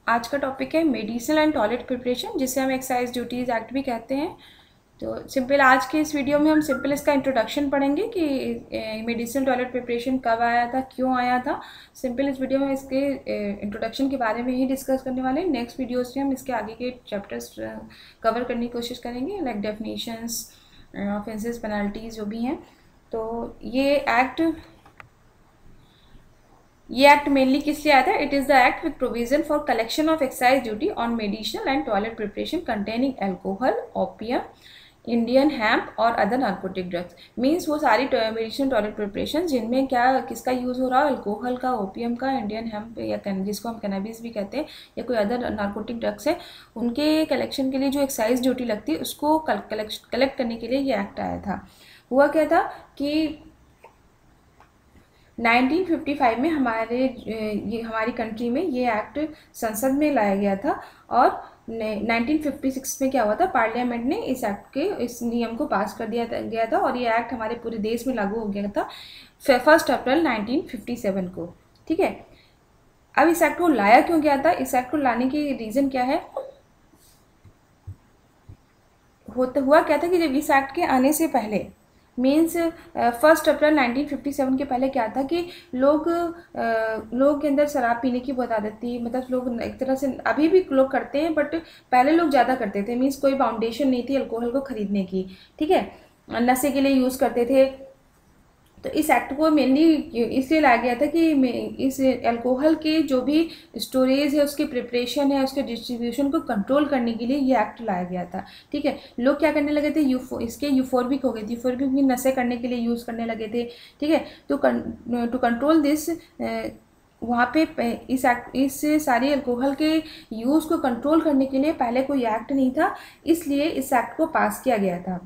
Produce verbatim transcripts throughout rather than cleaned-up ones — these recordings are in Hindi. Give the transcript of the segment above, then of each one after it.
आज का टॉपिक है मेडिसिनल एंड टॉयलेट प्रिपरेशन, जिसे हम एक्साइज ड्यूटीज़ एक्ट भी कहते हैं। तो सिंपल आज के इस वीडियो में हम सिंपल इसका इंट्रोडक्शन पढ़ेंगे कि मेडिसिनल टॉयलेट प्रिपरेशन कब आया था, क्यों आया था। सिंपल इस वीडियो में इसके इंट्रोडक्शन के बारे में ही डिस्कस करने वाले हैं। नेक्स्ट वीडियोस में हम इसके आगे के चैप्टर्स कवर करने की कोशिश करेंगे, लाइक डेफिनेशंस, ऑफेंसेस, पेनल्टीज जो भी हैं। तो ये एक्ट ये एक्ट मेनली किस लिए आया था? It is the act with provision for collection of excise duty on medicinal and toilet preparation containing alcohol, opium, Indian hemp और अदर नार्कोटिक ड्रग्स। मीन्स वो सारी मेडिसिनल टॉयलेट प्रिपरेशन जिनमें क्या किसका यूज़ हो रहा है, अल्कोहल का, ओपियम का, इंडियन हैम्प या जिसको हम कैनबिस भी कहते हैं, या कोई अदर नार्कोटिक ड्रग्स है, उनके कलेक्शन के लिए जो एक्साइज ड्यूटी लगती है उसको कलेक्ट कलेक्ट करने के लिए ये एक्ट आया था। हुआ क्या था कि नाइनटीन फिफ्टी फाइव में हमारे ये हमारी कंट्री में ये एक्ट संसद में लाया गया था, और नाइनटीन फिफ्टी सिक्स में क्या हुआ था, पार्लियामेंट ने इस एक्ट के इस नियम को पास कर दिया गया था, और ये एक्ट हमारे पूरे देश में लागू हो गया था first April nineteen fifty seven को। ठीक है, अब इस एक्ट को लाया क्यों गया था? इस एक्ट को लाने की रीज़न क्या है? होता हुआ क्या था कि जब इस एक्ट के आने से पहले means first April nineteen fifty seven के पहले क्या था कि लोग लोग के अंदर शराब पीने की बहुत आदत थी। मतलब लोग एक तरह से अभी भी लोग करते हैं, बट पहले लोग ज़्यादा करते थे। मीन्स कोई बाउंडेशन नहीं थी अल्कोहल को ख़रीदने की। ठीक है, नशे के लिए यूज़ करते थे। तो इस एक्ट को मेनली इसलिए लाया गया था कि इस अल्कोहल के जो भी स्टोरेज है, उसके प्रिपरेशन है, उसके डिस्ट्रीब्यूशन को कंट्रोल करने के लिए ये एक्ट लाया गया था। ठीक है, लोग क्या करने लगे थे, यूफो इसके यूफोर्बिक हो गए थे, यूफोर्बिक भी नशे करने के लिए यूज़ करने लगे थे। ठीक है, तो टू कंट्रोल दिस वहाँ पे इस एक्ट इस सारी अल्कोहल के यूज़ को कंट्रोल करने के लिए पहले कोई एक्ट नहीं था, इसलिए इस एक्ट को पास किया गया था।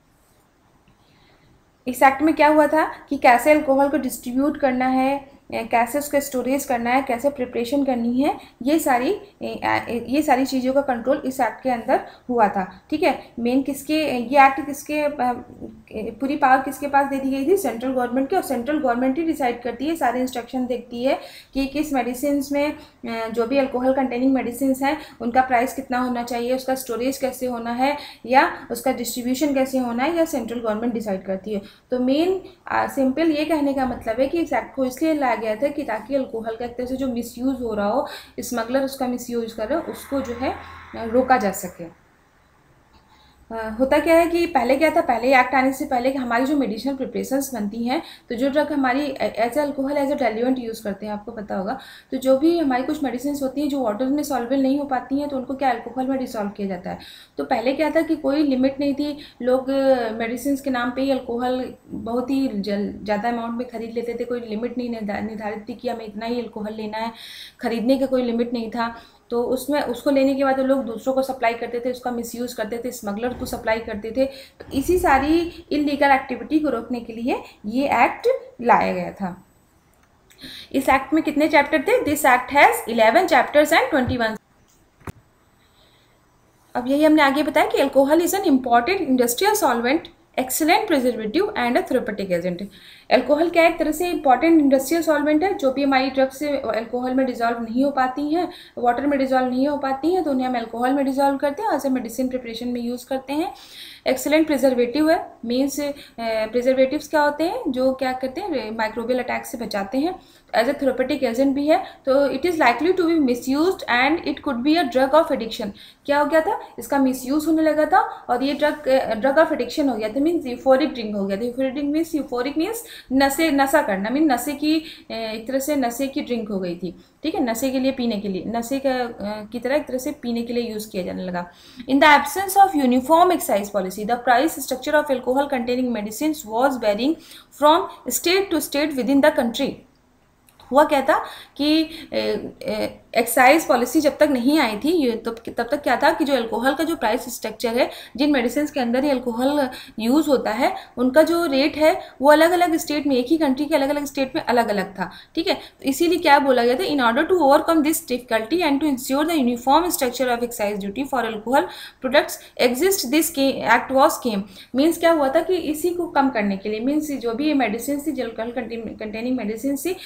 इस एक्ट में क्या हुआ था कि कैसे अल्कोहल को डिस्ट्रीब्यूट करना है, कैसे उसका स्टोरेज करना है, कैसे प्रिपरेशन करनी है, ये सारी ये सारी चीज़ों का कंट्रोल इस एक्ट के अंदर हुआ था। ठीक है, मेन किसके ये एक्ट किसके पूरी पावर किसके पास दे दी गई थी? सेंट्रल गवर्नमेंट के। और सेंट्रल गवर्नमेंट ही डिसाइड करती है, सारे इंस्ट्रक्शन देखती है कि किस मेडिसिन में जो भी अल्कोहल कंटेनिंग मेडिसिन हैं उनका प्राइस कितना होना चाहिए, उसका स्टोरेज कैसे होना है, या उसका डिस्ट्रीब्यूशन कैसे होना है, या सेंट्रल गवर्नमेंट डिसाइड करती है। तो मेन सिंपल ये कहने का मतलब है कि इस एक्ट को इसलिए लाया गया था कि ताकि अल्कोहल का एक तरह से जो मिसयूज़ हो रहा हो, स्मगलर उसका मिसयूज कर रहे हो, उसको जो है रोका जा सके। Uh, होता क्या है कि पहले क्या था, पहले एक्ट आने से पहले कि हमारी जो मेडिसिनल प्रिपरेशंस बनती हैं, तो जो ड्रग हमारी as a alcohol as a diluent use करते हैं, आपको पता होगा। तो जो भी हमारी कुछ मेडिसिन होती हैं जो वाटर में सॉल्वेबल नहीं हो पाती हैं, तो उनको क्या अल्कोहल में डिसॉल्व किया जाता है। तो पहले क्या था कि कोई लिमिट नहीं थी, लोग मेडिसिन के नाम पर ही अल्कोहल बहुत ही ज़्यादा अमाउंट में खरीद लेते थे। कोई लिमिट नहीं निर्धारित थी कि हमें इतना ही अल्कोहल लेना है, खरीदने का कोई लिमिट नहीं था। तो उसमें उसको लेने के बाद लोग दूसरों को सप्लाई करते थे, उसका मिसयूज़ करते थे, स्मगलर को सप्लाई करते थे। तो इसी सारी इलीगल एक्टिविटी को रोकने के लिए ये एक्ट लाया गया था। इस एक्ट में कितने चैप्टर थे? This act has eleven chapters and twenty one. अब यही हमने आगे बताया कि alcohol is an important industrial solvent, excellent preservative and a therapeutic agent. Alcohol क्या एक तरह से इंपॉर्टेंट इंडस्ट्रियल सॉल्वेंट है, जो भी हमारी ड्रग से अल्कोहल में डिजॉल्व नहीं हो पाती हैं, वाटर में डिजॉल्व नहीं हो पाती हैं, तो उन्हें हम अल्कोहल में डिजॉल्व करते हैं और ऐसे मेडिसिन प्रिपरेशन में यूज़ करते हैं। एक्सीलेंट प्रिजर्वेटिव है, मीन्स प्रिजर्वेटिव्स क्या होते हैं, जो क्या करते हैं, माइक्रोबियल अटैक से बचाते हैं। एज ए थेरेपेटिक एजेंट भी है, तो it is likely to be misused and it could be a drug of addiction. क्या हो गया था, इसका मिसयूज होने लगा था और ये ड्रग ड्रग ऑफ एडिक्शन हो गया था। मीन्स यूफोरिक ड्रिंक हो गया था। Euphoric drink means euphoric means नशे नशा करना, मीन नशे की एक तरह से नशे की ड्रिंक हो गई थी। ठीक है, नशे के लिए पीने के लिए नशे का की तरह एक तरह से पीने के लिए यूज़ किया जाने लगा। In the absence of uniform excise policy, the price structure of alcohol containing medicine was varying from state to state within the country. हुआ क्या था कि एक्साइज पॉलिसी जब तक नहीं आई थी, ये तब तब तक क्या था कि जो अल्कोहल का जो प्राइस स्ट्रक्चर है, जिन मेडिसिन के अंदर ये अल्कोहल यूज़ होता है, उनका जो रेट है वो अलग अलग स्टेट में, एक ही कंट्री के अलग अलग स्टेट में अलग अलग था। ठीक है, तो इसीलिए क्या बोला गया था, in order to overcome this difficulty and to ensure the uniform structure of excise duty for alcohol products exist this act was came. Means क्या हुआ था कि इसी को कम करने के लिए, मीन्स जो भी ये मेडिसिन थी, जो अल्कोहल कंटेनिंग मेडिसिन थी, एक्साइज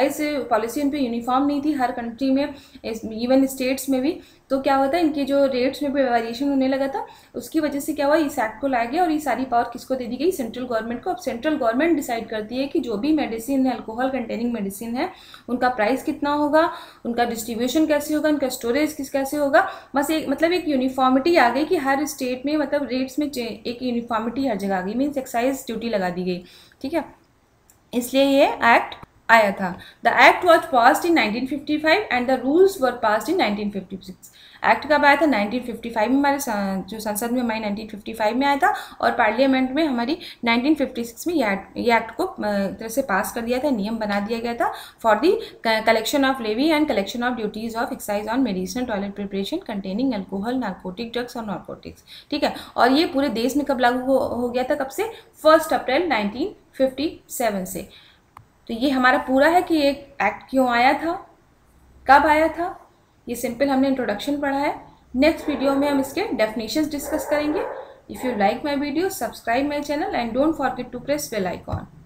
एक्साइज पॉलिसी उन पर यूनिफॉर्म नहीं थी हर कंट्री में, इवन स्टेट्स में भी। तो क्या होता है, इनके जो रेट्स में भी वेरिएशन होने लगा था, उसकी वजह से क्या हुआ, इस एक्ट को लाया गया और ये सारी पावर किसको दे दी गई, सेंट्रल गवर्नमेंट को। अब सेंट्रल गवर्नमेंट डिसाइड करती है कि जो भी मेडिसिन है, अल्कोहल कंटेनिंग मेडिसिन है, उनका प्राइस कितना होगा, उनका डिस्ट्रीब्यूशन कैसे होगा, उनका स्टोरेज किस कैसे होगा। बस एक मतलब एक यूनिफॉर्मिटी आ गई कि हर स्टेट में मतलब रेट्स में एक यूनिफॉर्मिटी हर जगह आ गई, मीन्स एक्साइज ड्यूटी लगा दी गई, ठीक है, इसलिए ये एक्ट आया था। The act was passed in nineteen fifty five and the rules were passed in nineteen fifty six. Act कब आया था, नाइनटीन फिफ्टी फाइव में, हमारे जो संसद में हमारी नाइनटीन फिफ्टी फाइव में आया था, और पार्लियामेंट में हमारी नाइनटीन फिफ्टी सिक्स में ये एक्ट ये एक्ट को तरह से पास कर दिया था, नियम बना दिया गया था for the collection of levy and collection of duties of excise on medicine toilet preparation containing alcohol, narcotic drugs और नार्कोटिक्स, ठीक है। और ये पूरे देश में कब लागू हो, हो गया था, कब से, first April nineteen fifty seven से। तो ये हमारा पूरा है कि एक एक्ट क्यों आया था, कब आया था, ये सिंपल हमने इंट्रोडक्शन पढ़ा है। नेक्स्ट वीडियो में हम इसके डेफिनेशंस डिस्कस करेंगे। If you like my video, subscribe my channel and don't forget to press bell icon.